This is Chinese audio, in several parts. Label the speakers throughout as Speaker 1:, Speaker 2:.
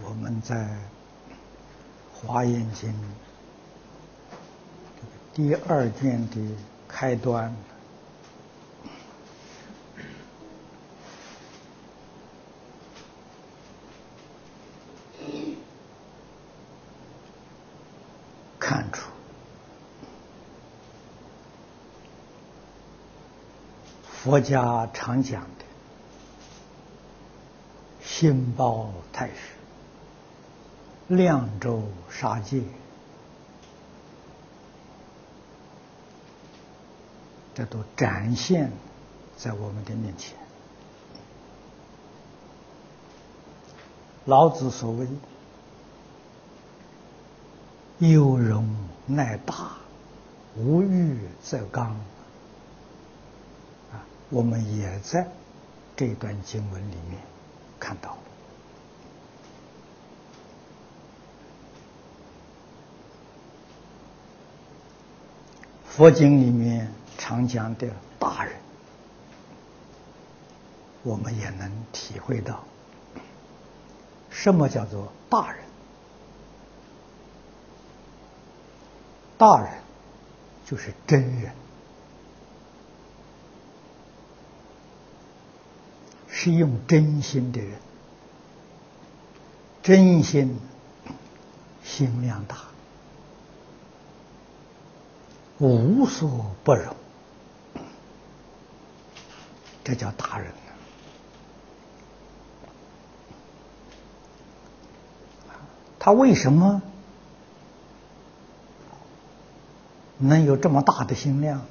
Speaker 1: 我们在华严经第二卷的开端，看出佛家常讲的心包太虚、量周杀戒，这都展现在我们的面前。老子所谓有容乃大，无欲则刚，我们也在这段经文里面看到了。佛经里面常讲的大人，我们也能体会到什么叫做大人。大人就是真人，是用真心的人，真心心量大，无所不容，这叫大人。他为什么能有这么大的心量？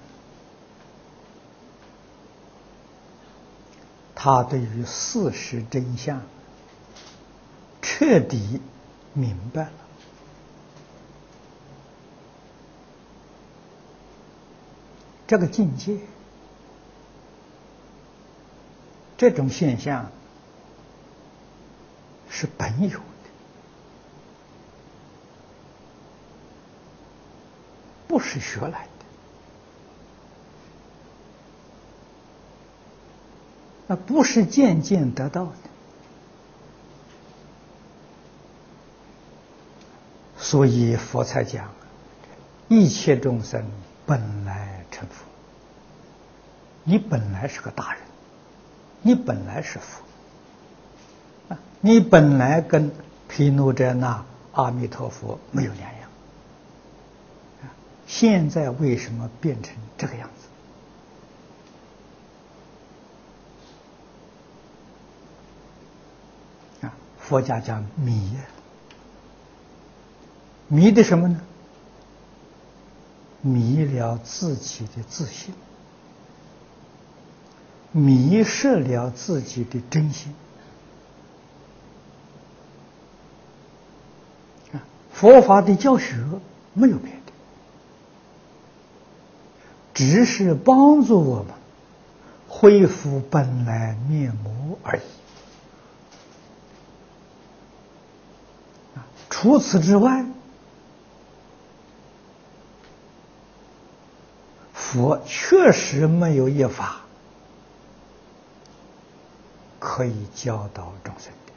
Speaker 1: 他对于事实真相彻底明白了。这个境界，这种现象是本有的，不是学来的。那不是渐渐得到的。所以佛才讲，一切众生本来成佛。你本来是个大人，你本来是佛，你本来跟毗卢遮那阿弥陀佛没有两样。现在为什么变成这个样子？佛家讲迷，迷的什么呢？迷了自己的自信，迷失了自己的真心。佛法的教学没有别的，只是帮助我们恢复本来面目而已。除此之外，佛确实没有一法可以教导众生的。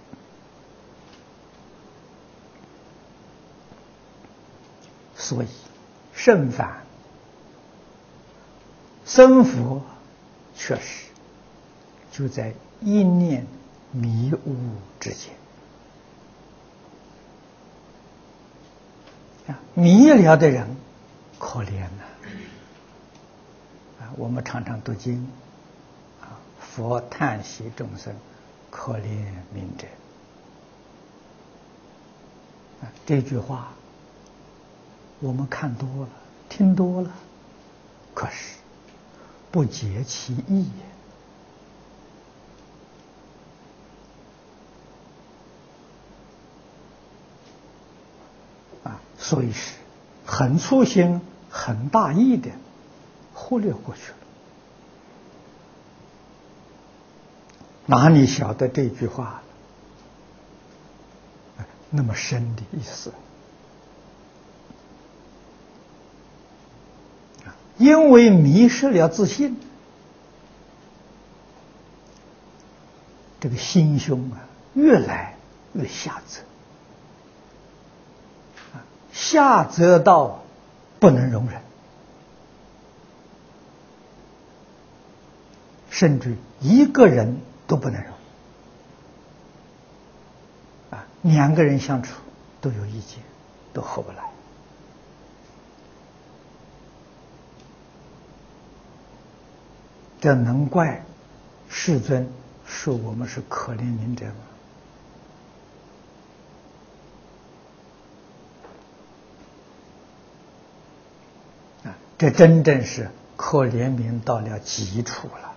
Speaker 1: 所以甚凡生佛确实就在一念迷悟之间。迷了的人可怜呐！我们常常读经，佛叹息众生，可怜悯者。这句话我们看多了，听多了，可是不解其意。所以是很粗心、很大意的忽略过去了。哪里晓得这句话那么深的意思？因为迷失了自信，这个心胸越来越狭窄。 下则到不能容忍，甚至一个人都不能容。两个人相处都有意见，都合不来。这能怪世尊说我们是可怜悯者吗？这真正是可怜悯到了极处了。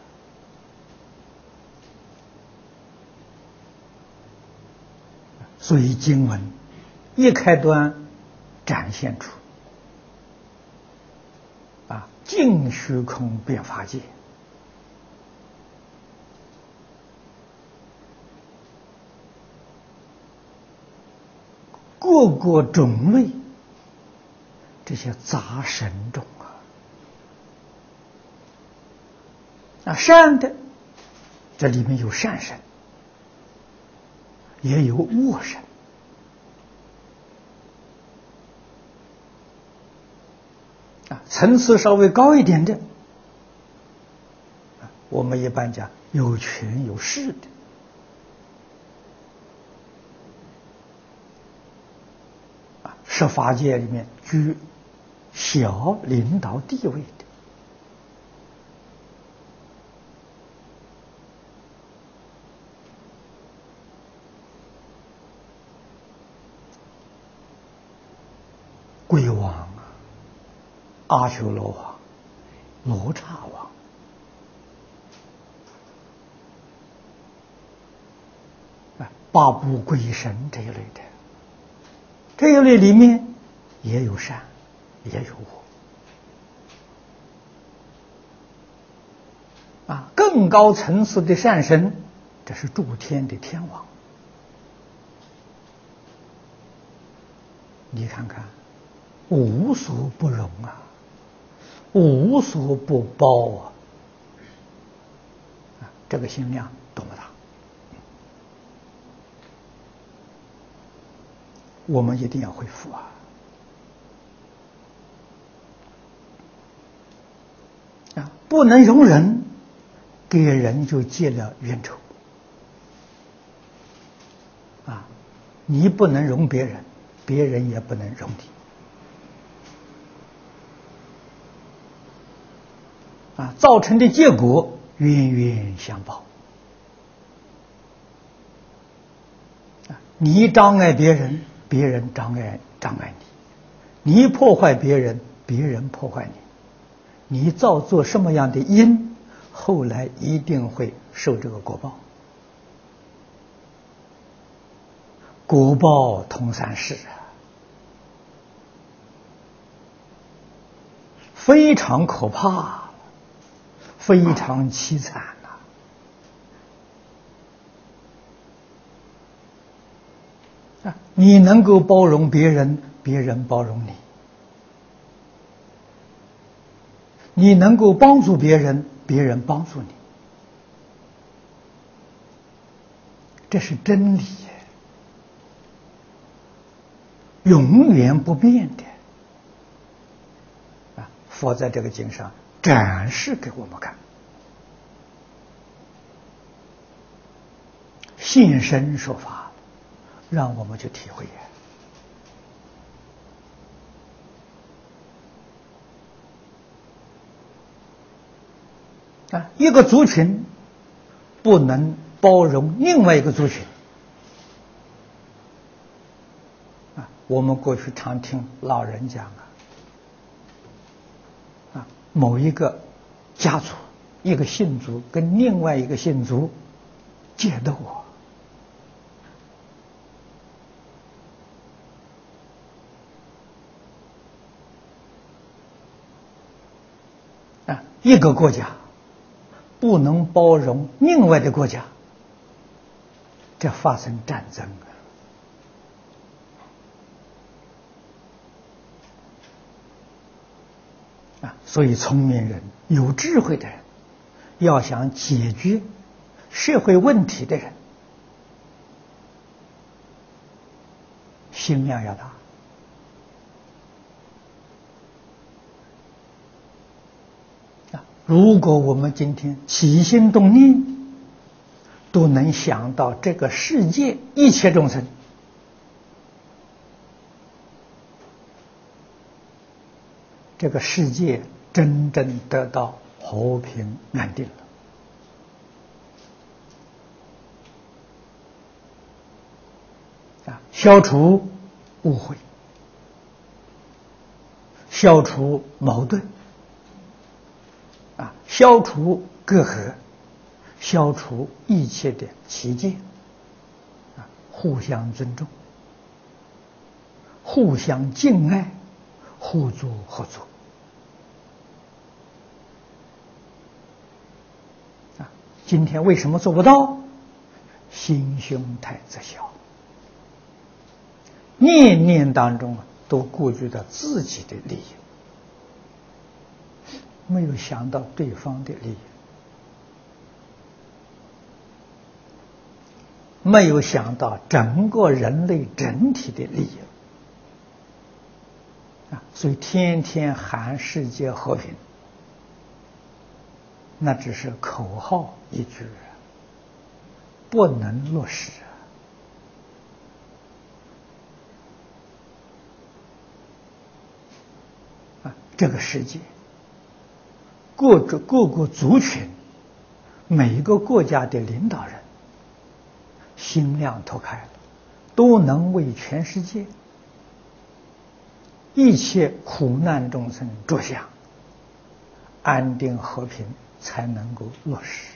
Speaker 1: 所以经文一开端展现出尽虚空遍法界，各个种类这些杂神众善的这里面有善神，也有恶神。层次稍微高一点的，我们一般讲有权有势的。是法界里面居小领导地位的。鬼王、阿修罗王、罗刹王，八部鬼神这一类的，这一类里面也有善，也有恶。更高层次的善神，这是诸天的天王。你看看。无所不容无所不包这个心量多么大！我们一定要恢复不能容忍，给人就结了冤仇你不能容别人，别人也不能容你。造成的结果冤冤相报。你障碍别人，别人障碍你；你破坏别人，别人破坏你。你造作什么样的因，后来一定会受这个果报。果报通三世非常可怕。非常凄惨你能够包容别人，别人包容你；你能够帮助别人，别人帮助你。这是真理，永远不变的佛在这个经上展示给我们看，现身说法，让我们去体会一个族群不能包容另外一个族群我们过去常听老人讲某一个家族一个信族跟另外一个信族结斗一个国家不能包容另外的国家，这发生战争所以聪明人、有智慧的人，要想解决社会问题的人，心量要大如果我们今天起心动念都能想到这个世界一切众生，这个世界真正得到和平安定了，消除误会，消除矛盾，消除隔阂，消除一切的歧见，互相尊重，互相敬爱，互助合作。今天为什么做不到？心胸太窄小，念念当中都顾及到自己的利益，没有想到对方的利益，没有想到整个人类整体的利益，所以天天喊世界和平，那只是口号一句，不能落实。这个世界各个族群，每一个国家的领导人心量拓开了，都能为全世界一切苦难众生着想，安定和平才能够落实。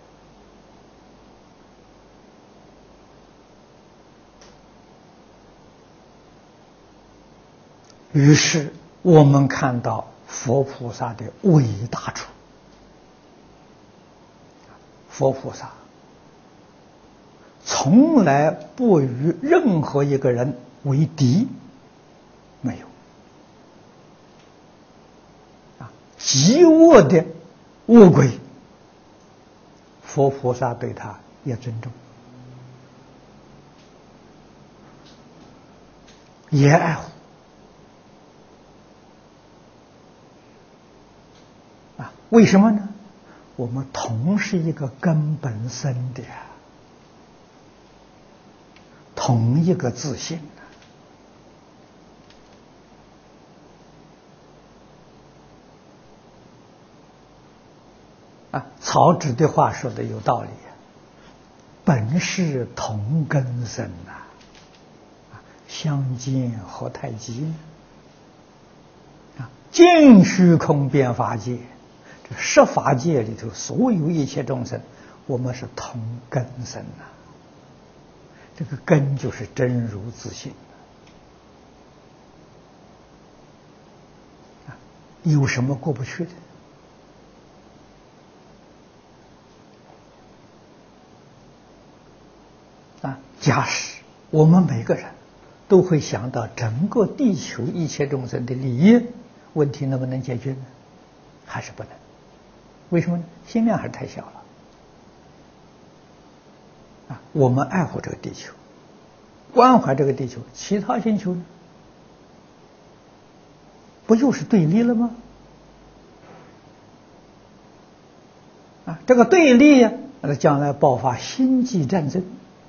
Speaker 1: 于是我们看到佛菩萨的伟大处。佛菩萨从来不与任何一个人为敌，没有。极恶的恶鬼，佛菩萨对他也尊重，也爱护。为什么呢？我们同是一个根本生的，同一个自信曹植的话说的有道理，本是同根生相见何太急尽虚空遍法界，这十法界里头所有一切众生，我们是同根生这个根就是真如自性有什么过不去的？假使我们每个人都会想到整个地球一切众生的利益，问题能不能解决呢？还是不能。为什么呢？心量还是太小了。我们爱护这个地球，关怀这个地球，其他星球呢？不就是对立了吗？这个对立呀，将来爆发星际战争。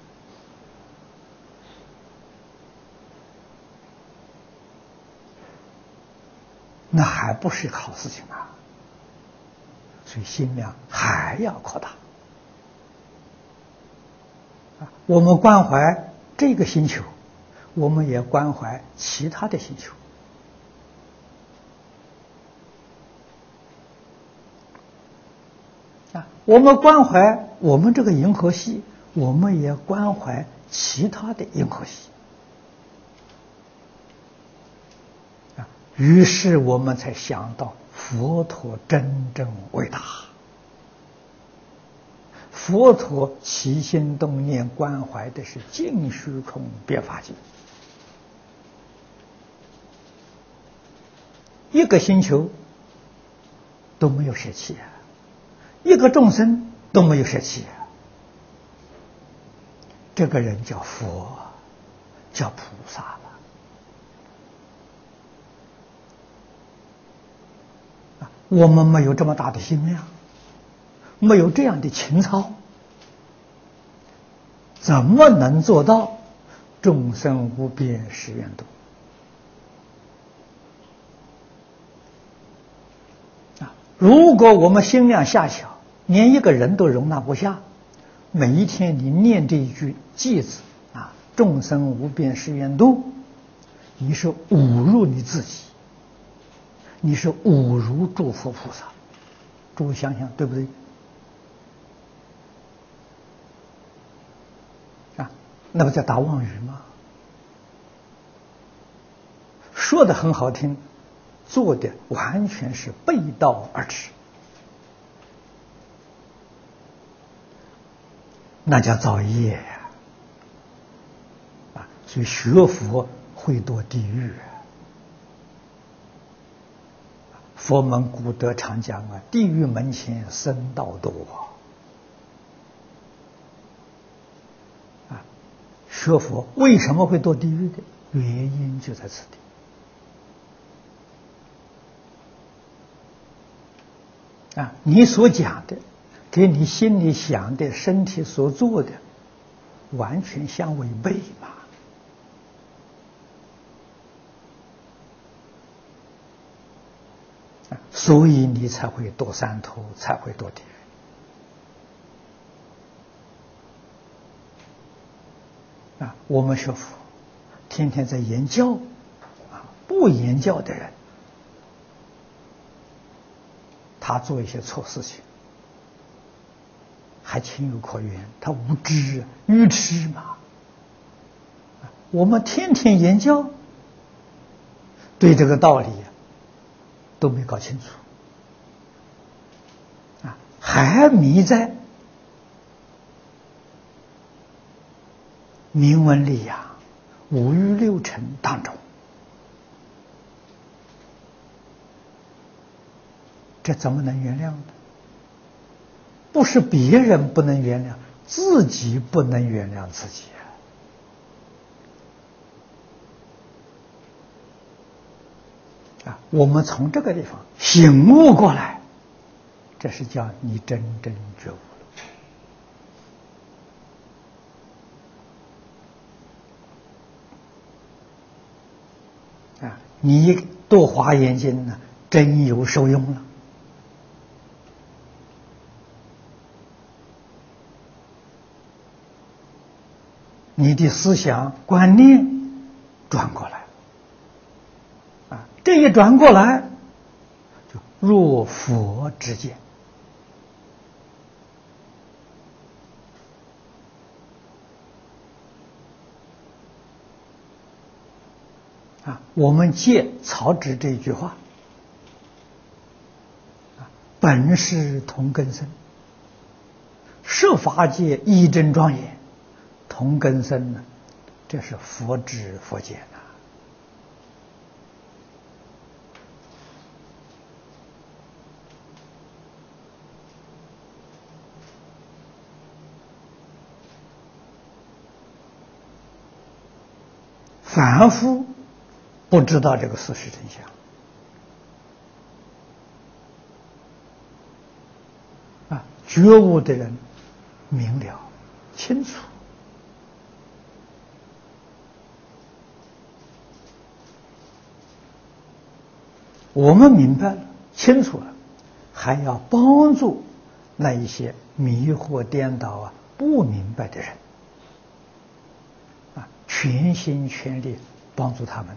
Speaker 1: 那还不是好事情所以心量还要扩大。我们关怀这个星球，我们也关怀其他的星球。我们关怀我们这个银河系，我们也关怀其他的银河系。于是我们才想到佛陀真正伟大。佛陀起心动念关怀的是尽虚空遍法界，一个星球都没有舍弃一个众生都没有舍弃这个人叫佛，叫菩萨了。 我们没有这么大的心量，没有这样的情操，怎么能做到众生无边誓愿度？如果我们心量狭小，连一个人都容纳不下，每一天你念这一句偈子众生无边誓愿度，你是侮辱你自己，你是侮辱诸佛菩萨。诸位想想对不对？那不叫打妄语吗？说的很好听，做的完全是背道而驰，那叫造业呀！所以学佛会堕地狱。佛门古德常讲地狱门前僧道多学佛为什么会堕地狱的原因就在此地。你所讲的跟你心里想的身体所做的完全相违背嘛。所以你才会堕三途，才会堕地狱。我们学佛天天在言教不言教的人，他做一些错事情还情有可原，他无知愚痴嘛。我们天天言教，对这个道理都没搞清楚还迷在名闻利养、五欲六尘当中，这怎么能原谅呢？不是别人不能原谅，自己不能原谅自己我们从这个地方醒悟过来，这是叫你真正觉悟了你读华严经呢，真有受用了。你的思想观念转过来这一转过来，就若佛之见我们借曹植这句话本是同根生，设法界一真庄严，同根生呢，这是佛知佛见凡夫不知道这个事实真相觉悟的人明了清楚，我们明白了清楚了，还要帮助那一些迷惑颠倒不明白的人全心全力帮助他们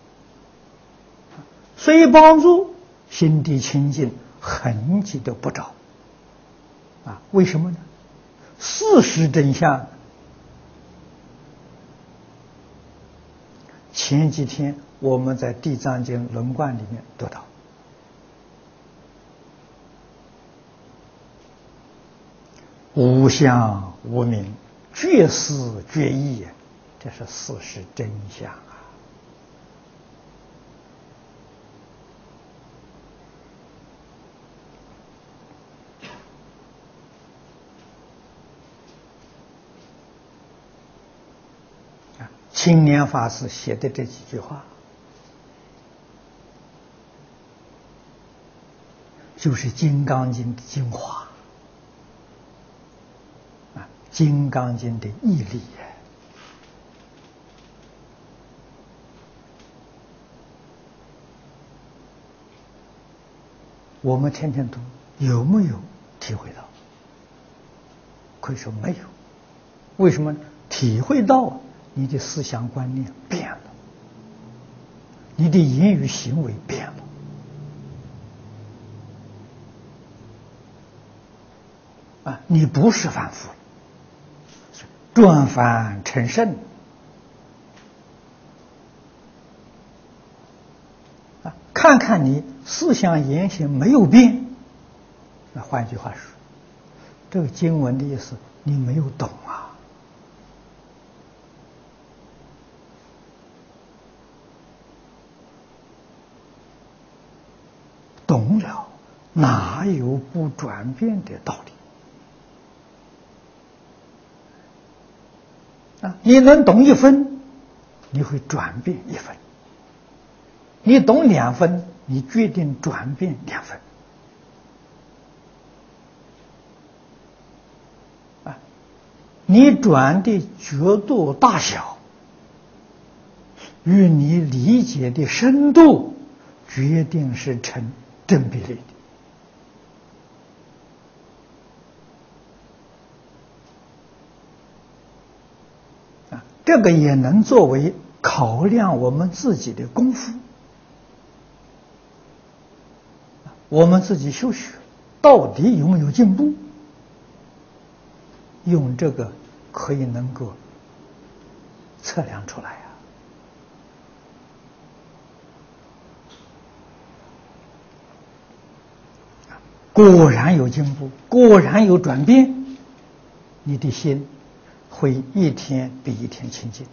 Speaker 1: 虽帮助心地清净，痕迹都不着为什么呢？事实真相前几天我们在《地藏经》轮观里面读到，无相无名，绝思绝义，这是事实真相青年法师写的这几句话， 就是《金刚经》的精华啊，《金刚经》的义理呀。我们天天读，有没有体会到？可以说没有。为什么？体会到你的思想观念变了，你的言语行为变了。啊，你不是凡夫，转凡成圣。啊，看看你思想言行没有变。那换句话说，这个经文的意思你没有懂啊。懂了，哪有不转变的道理？啊，你能懂1分，你会转变1分；你懂2分，你决定转变2分。啊，你转的角度大小，与你理解的深度，决定是成正比例的。啊，这个也能作为考量我们自己的功夫。我们自己修学到底有没有进步？用这个可以能够测量出来啊。果然有进步，果然有转变，你的心会一天比一天清净。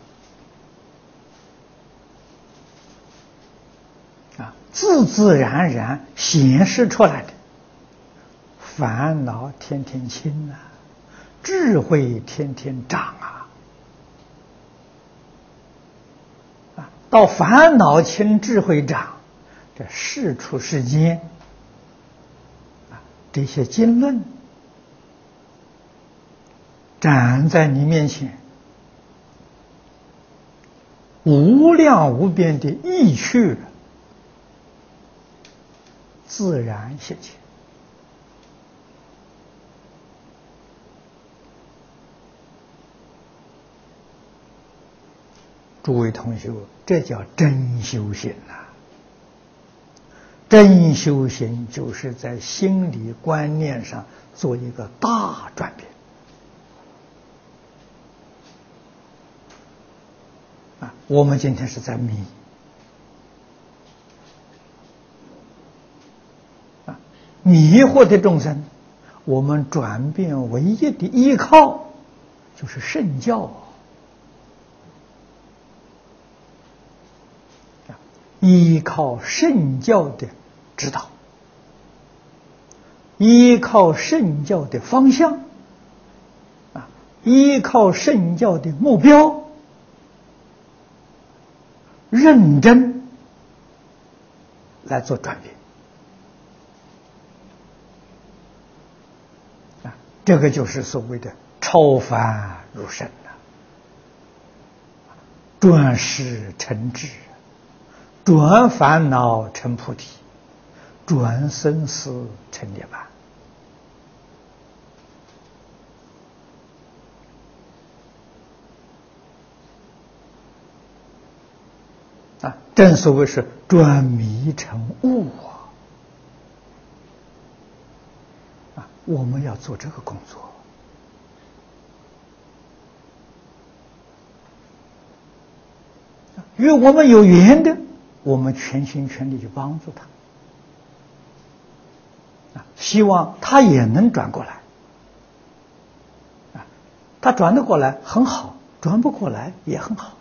Speaker 1: 啊，自自然然显示出来的，烦恼天天轻啊，智慧天天长啊。啊，到烦恼轻，智慧长，这世出世间啊，这些经论展在你面前，无量无边的意趣自然现前。诸位同学，这叫真修行呐！真修行就是在心理观念上做一个大转变。啊，我们今天是在迷。迷惑的众生，我们转变唯一的依靠就是圣教。依靠圣教的指导，依靠圣教的方向，啊，依靠圣教的目标，认真来做转变。这个就是所谓的超凡入圣了，转识成智，转烦恼成菩提，转生死成涅槃。啊，正所谓是转迷成悟啊！我们要做这个工作。与我们有缘的，我们全心全力去帮助他，啊，希望他也能转过来，啊，他转得过来很好，转不过来也很好，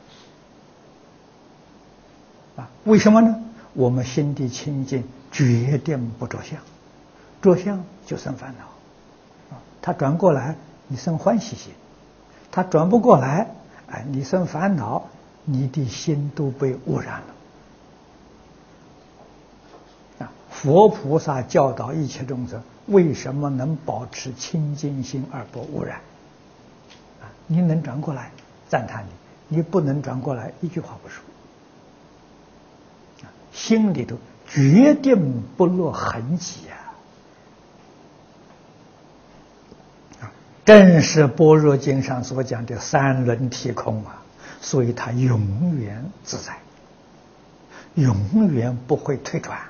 Speaker 1: 啊，为什么呢？我们心地清净，决定不着相，着相就生烦恼，啊，他转过来，你生欢喜心；他转不过来，哎，你生烦恼。你的心都被污染了啊！ 佛菩萨教导一切众生，为什么能保持清净心而不污染？你能转过来赞叹你，你不能转过来一句话不说，心里头决定不落痕迹啊！正是般若经上所讲的三轮体空啊，所以它永远自在，永远不会退转。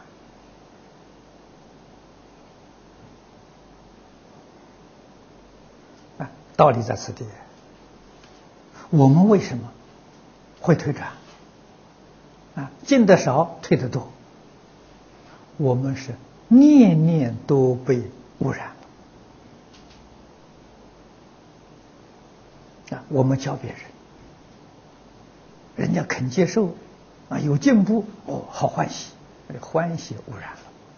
Speaker 1: 道理在此地。我们为什么会退转？进得少，退得多。我们是念念都被污染了。我们教别人，人家肯接受，有进步，好欢喜，欢喜污染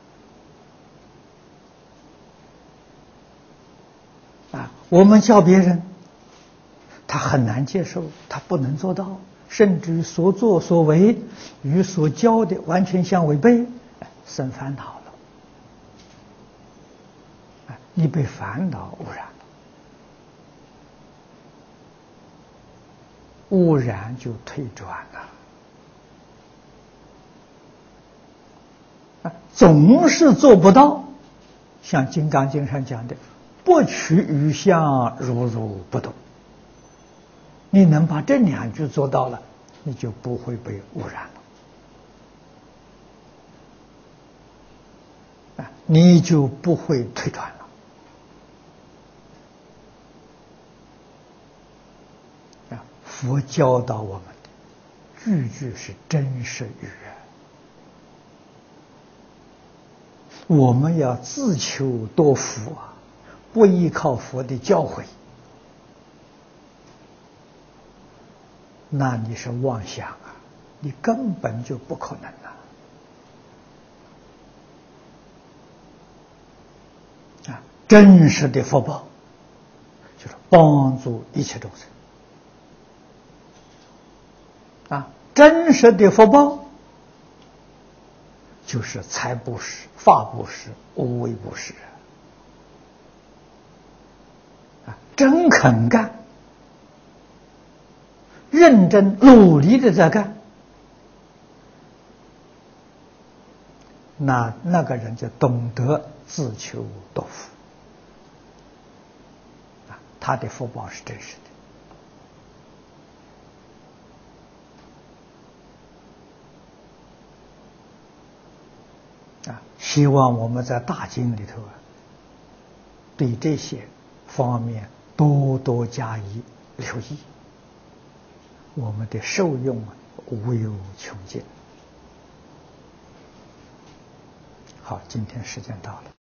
Speaker 1: 了。我们教别人，他很难接受，他不能做到，甚至于所作所为与所教的完全相违背，生烦恼了。你被烦恼污染了，污染就退转了。总是做不到，像《金刚经》上讲的，不取于相，如如不动。你能把这两句做到了，你就不会被污染了，你就不会退转了。佛教导我们的句句是真实语我们要自求多福不依靠佛的教诲，那你是妄想你根本就不可能真实的福报就是帮助一切众生真实的福报就是财布施、法布施、无为布施真肯干，认真努力的在干，那个人就懂得自求多福他的福报是真实的希望我们在大经里头对这些方面多多加以留意，我们的受用无有穷尽。好，今天时间到了。